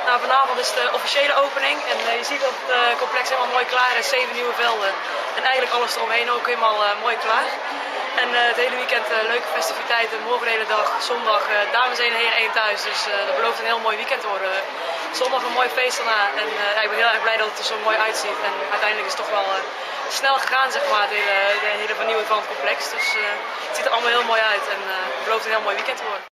Nou, vanavond is de officiële opening en je ziet dat het complex helemaal mooi klaar is. 7 nieuwe velden en eigenlijk alles eromheen ook helemaal mooi klaar. En het hele weekend leuke festiviteiten, morgen de hele dag, zondag dames 1 en heren 1 thuis. Dus dat belooft een heel mooi weekend te worden. Zondag een mooi feest daarna en ik ben heel erg blij dat het er zo mooi uitziet. En uiteindelijk is het toch wel snel gegaan, zeg maar, de hele vernieuwing van het complex. Dus het ziet er allemaal heel mooi uit en het belooft een heel mooi weekend te worden.